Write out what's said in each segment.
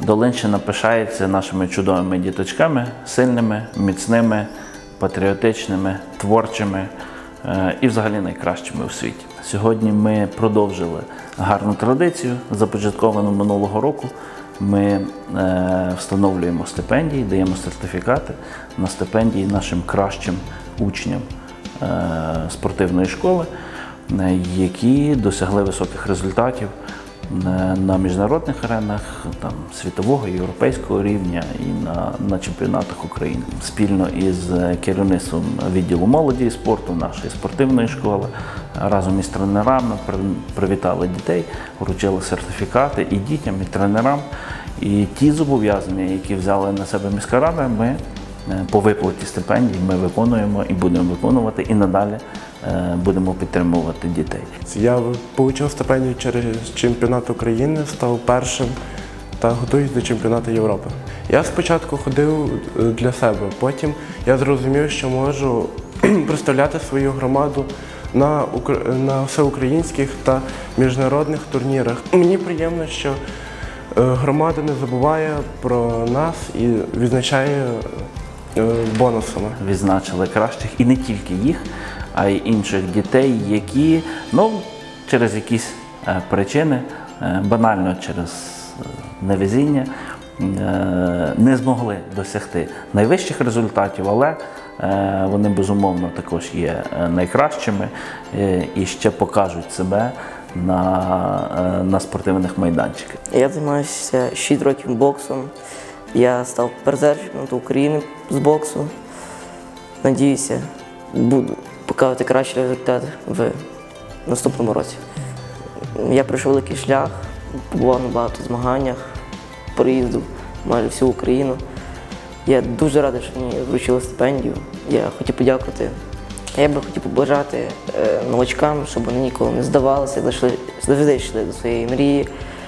Долинщина пишається нашими чудовими діточками, сильними, міцними, патріотичними, творчими і взагалі найкращими у світі. Сьогодні ми продовжили гарну традицію, започатковану минулого року. Ми встановлюємо стипендії, даємо сертифікати на стипендії нашим кращим учням спортивної школи, які досягли високих результатів на міжнародних аренах, світового і європейського рівня і на чемпіонатах України. Спільно із керівництвом відділу молоді і спорту нашої спортивної школи разом із тренерами привітали дітей, вручили сертифікати і дітям, і тренерам. І ті зобов'язання, які взяли на себе міська рада, ми по виплаті стипендій ми виконуємо і будемо виконувати, і надалі будемо підтримувати дітей. Я отримав стипендію через чемпіонат України, став першим та готуюсь до чемпіонату Європи. Я спочатку ходив для себе, потім я зрозумів, що можу представляти свою громаду на всеукраїнських та міжнародних турнірах. Мені приємно, що громада не забуває про нас і відзначає бонусами. Відзначили кращих і не тільки їх, а й інших дітей, які через якісь причини, банально через невезіння, не змогли досягти найвищих результатів, але вони, безумовно, також є найкращими і ще покажуть себе на спортивних майданчиках. Я займаюся 6 років боксом. Я став призером чемпіонату України з боксу. Надіюся, буду показувати кращий результат в наступному році. Я пройшов великий шлях, побував на багато змаганнях, проїздив майже всю Україну. Я дуже радий, що мені вручили стипендію. Я хотів подякувати. Я би хотів побажати новачкам, щоб вони ніколи не здавалися, завжди йшли до своєї мрії,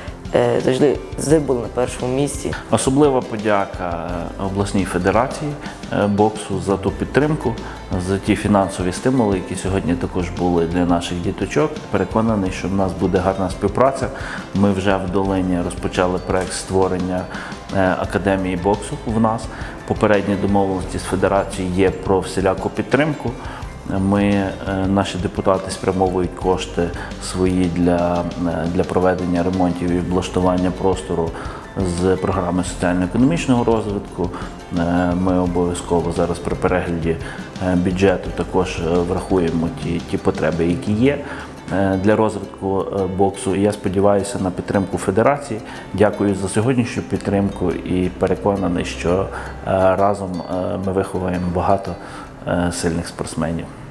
завжди були на першому місці. Особлива подяка обласній федерації боксу за ту підтримку, за ті фінансові стимули, які сьогодні також були для наших діточок. Переконаний, що в нас буде гарна співпраця. Ми вже в Долині розпочали проект створення академії боксу в нас. Попередні домовленості з федерацією є про всіляку підтримку. Наші депутати спрямовують кошти свої для проведення ремонтів і облаштування простору з програми соціально-економічного розвитку. Ми обов'язково зараз при перегляді бюджету також врахуємо ті потреби, які є для розвитку боксу. І я сподіваюся на підтримку федерації. Дякую за сьогоднішню підтримку і переконаний, що разом ми виховуємо багато сильних спортсменів.